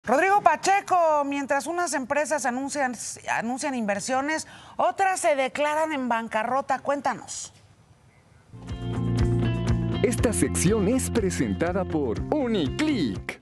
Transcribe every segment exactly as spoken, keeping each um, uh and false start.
Rodrigo Pacheco, mientras unas empresas anuncian, anuncian inversiones, otras se declaran en bancarrota. Cuéntanos. Esta sección es presentada por Uniclick.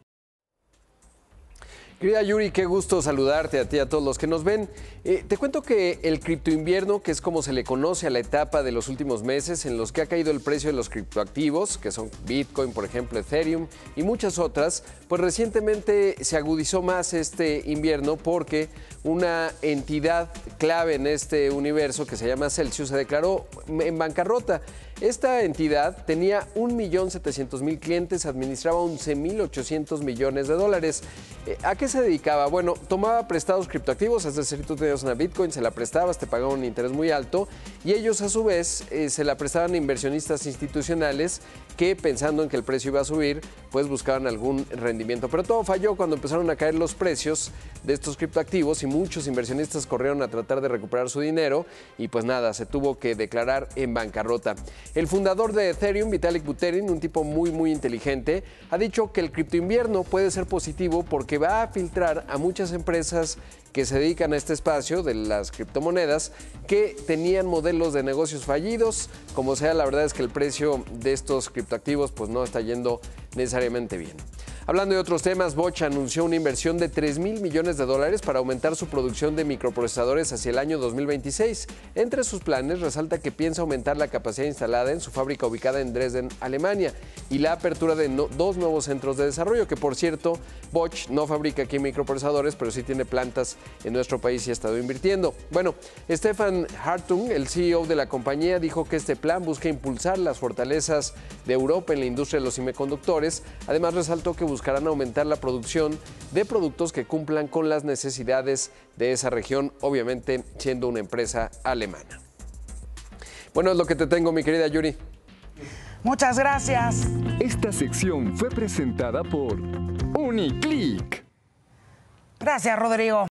Querida Yuri, qué gusto saludarte a ti y a todos los que nos ven. Eh, te cuento que el criptoinvierno, que es como se le conoce a la etapa de los últimos meses en los que ha caído el precio de los criptoactivos, que son Bitcoin, por ejemplo, Ethereum y muchas otras, pues recientemente se agudizó más este invierno porque una entidad clave en este universo que se llama Celsius se declaró en bancarrota. Esta entidad tenía un millón setecientos mil clientes, administraba once mil ochocientos millones de dólares. ¿A qué se dedicaba? Bueno, tomaba prestados criptoactivos, es decir, tú tenías una Bitcoin, se la prestabas, te pagaban un interés muy alto y ellos a su vez eh, se la prestaban a inversionistas institucionales que, pensando en que el precio iba a subir, pues buscaban algún rendimiento. Pero todo falló cuando empezaron a caer los precios de estos criptoactivos y muchos inversionistas corrieron a tratar de recuperar su dinero y pues nada, se tuvo que declarar en bancarrota. El fundador de Ethereum, Vitalik Buterin, un tipo muy muy inteligente, ha dicho que el criptoinvierno puede ser positivo porque va a filtrar a muchas empresas que se dedican a este espacio de las criptomonedas que tenían modelos de negocios fallidos. Como sea, la verdad es que el precio de estos criptoactivos pues no está yendo necesariamente bien. Hablando de otros temas, Bosch anunció una inversión de tres mil millones de dólares para aumentar su producción de microprocesadores hacia el año dos mil veintiséis. Entre sus planes resalta que piensa aumentar la capacidad instalada en su fábrica ubicada en Dresden, Alemania, y la apertura de no, dos nuevos centros de desarrollo, que por cierto, Bosch no fabrica aquí microprocesadores, pero sí tiene plantas en nuestro país y ha estado invirtiendo. Bueno, Stefan Hartung, el C E O de la compañía, dijo que este plan busca impulsar las fortalezas de Europa en la industria de los semiconductores. Además, resaltó que buscarán aumentar la producción de productos que cumplan con las necesidades de esa región, obviamente siendo una empresa alemana. Bueno, es lo que te tengo, mi querida Yuri. Muchas gracias. Esta sección fue presentada por Uniclick. Gracias, Rodrigo.